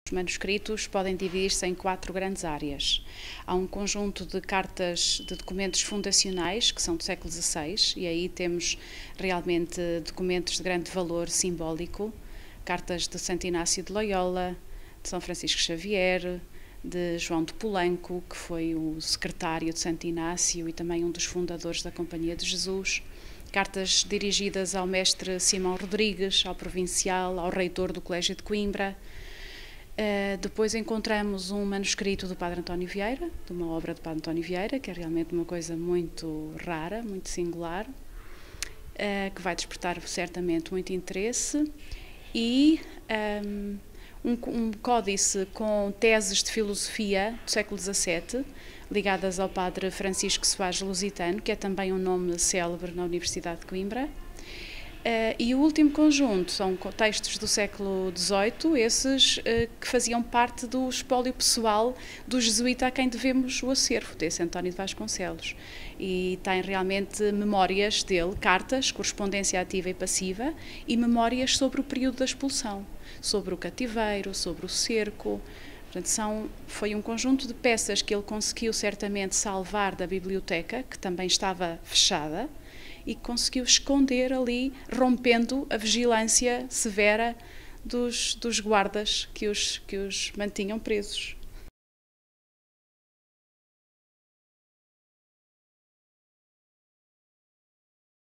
Os manuscritos podem dividir-se em 4 grandes áreas. Há um conjunto de cartas de documentos fundacionais, que são do século XVI, e aí temos realmente documentos de grande valor simbólico, cartas de Santo Inácio de Loyola, de São Francisco Xavier, de João de Polanco, que foi o secretário de Santo Inácio e também um dos fundadores da Companhia de Jesus, cartas dirigidas ao mestre Simão Rodrigues, ao provincial, ao reitor do Colégio de Coimbra. Depois encontramos um manuscrito do Padre António Vieira, de uma obra do Padre António Vieira, que é realmente uma coisa muito rara, muito singular, que vai despertar certamente muito interesse, e um códice com teses de filosofia do século XVII, ligadas ao Padre Francisco Soares Lusitano, que é também um nome célebre na Universidade de Coimbra. E o último conjunto são textos do século XVIII, esses que faziam parte do espólio pessoal do jesuíta a quem devemos o acervo, desse António de Vasconcelos. E tem realmente memórias dele, cartas, correspondência ativa e passiva, e memórias sobre o período da expulsão, sobre o cativeiro, sobre o cerco. Portanto, foi um conjunto de peças que ele conseguiu certamente salvar da biblioteca, que também estava fechada, e conseguiu esconder ali, rompendo a vigilância severa dos guardas que os mantinham presos.